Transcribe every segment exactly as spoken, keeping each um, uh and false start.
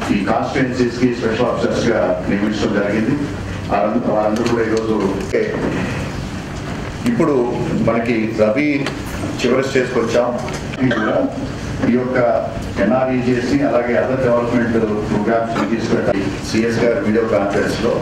ఈ కాన్స్టిట్యుయెన్సీస్ కి special officers గా నియమించడం జరిగింది. వాళ్ళందరూ కూడా ఈరోజు ఇప్పుడు మనకి రబీ చివరి స్టేజ్కి వచ్చాం. ఈ యొక్క ఎన్ఆర్ఈజీఎస్ ని అలాగే అదర్ డెవలప్మెంట్ ప్రోగ్రామ్స్ తీసుకెళ్ళి సిఎస్ గారు వీడియో కాన్ఫరెన్స్ లో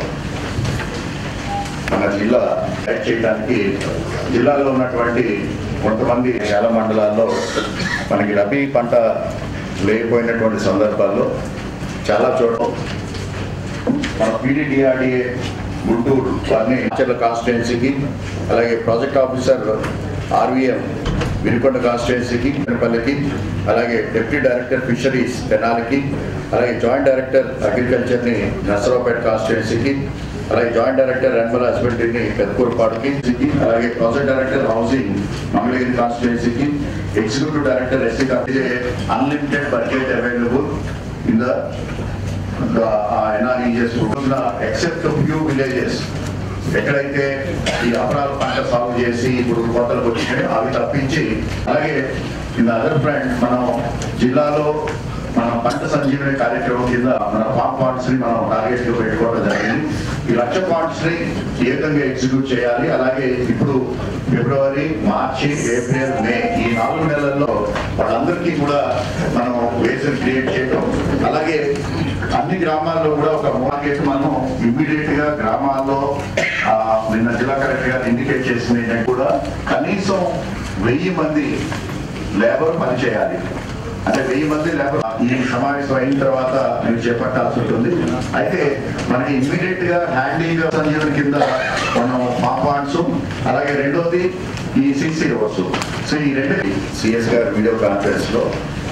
మన జిల్లా యాడ్ చేయడానికి జిల్లాలో ఉన్నటువంటి కొంతమంది చాలా మండలాల్లో మనకి రబీ పంట లేకపోయినటువంటి సందర్భాల్లో చాలా చోట్ల మన పీడీడీఆర్డీఏ గుంటూరు వారిని కాన్స్టిట్యుయెన్సీకి అలాగే ప్రాజెక్ట్ ఆఫీసర్ ఆర్వీఎం వినుకొండ కాన్స్టిట్యుయెన్సీకి పల్లెకి అలాగే డిప్యూటీ డైరెక్టర్ ఫిషరీస్ తెనాలికి అలాగే జాయింట్ డైరెక్టర్ అగ్రికల్చర్ని నర్సరావుపేట కాన్స్టిట్యుయెన్సీకి అలాగే జాయింట్ డైరెక్టర్ యానిమల్ హస్బెండరీని పెద్దకూరుపాడుకి అలాగే ప్రాజెక్ట్ డైరెక్టర్ హౌసింగ్ మంగళగిరి కాన్స్టిట్యుయెన్సీకి executive director SC unlimited budget available in the NREGS except few villages ఎక్కడైతే ఈ అపరాధ పంట సాగు చేసి ఇప్పుడు కోతలకు వచ్చినాయో అవి తప్పించి అలాగే ఇన్ అదర్ ఫ్రంట్ మనం జిల్లాలో మన పంట సంజీవని కార్యక్రమం కింద మన ఫామ్ పాయింట్స్ ని మనం టార్గెట్ గా పెట్టుకోవడం జరిగింది. ఈ లక్ష పాయింట్స్ ని ఏ విధంగా ఎగ్జిక్యూట్ చేయాలి, అలాగే ఇప్పుడు ఫిబ్రవరి, మార్చి, ఏప్రిల్, మే ఈ నాలుగు నెలల్లో వాళ్ళందరికీ కూడా మనం వేస్ క్రియేట్ చేయడం, అలాగే అన్ని గ్రామాల్లో కూడా ఒక మార్కెట్ మనం ఇమ్మీడియట్ గా గ్రామాల్లో నిన్న జిల్లా కలెక్టర్ గారు ఇండికేట్ చేసిన కూడా కనీసం వెయ్యి మంది లేబర్ పనిచేయాలి. అంటే వెయ్యి మంది లేబర్ ఈ సమావేశం అయిన తర్వాత మీరు చేపట్టాల్సి ఉంటుంది. అయితే మనకి ఇమ్మీడియట్ గా హ్యాండింగ్ సంజీవన్ కింద మనం ఫామ్ పాయింట్స్ అలాగే రెండోది ఈ సిసి రోడ్స్. సో ఈ రెండు సిఎస్ గారు వీడియో కాన్ఫరెన్స్ లో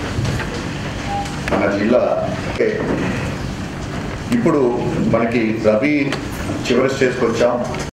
మన జిల్లా ఇప్పుడు మనకి రబీ చివరి స్టేజ్కి వచ్చాం.